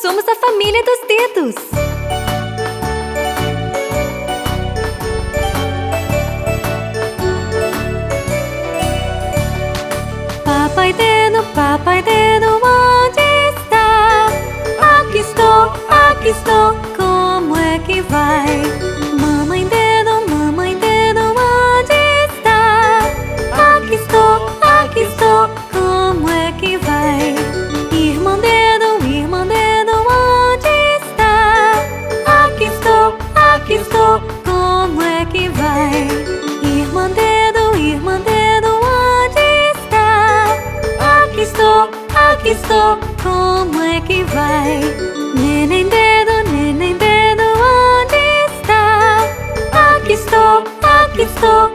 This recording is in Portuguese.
somos a família dos dedos. Papai dedo, onde está? Aqui estou, como é que vai? Mamãe dedo, onde está? Aqui estou, como é que vai? Irmã dedo, onde está? Aqui estou, como é que vai? Irmã dedo, onde está? Aqui estou, como é que vai? Neném dedo, onde está? Aqui estou,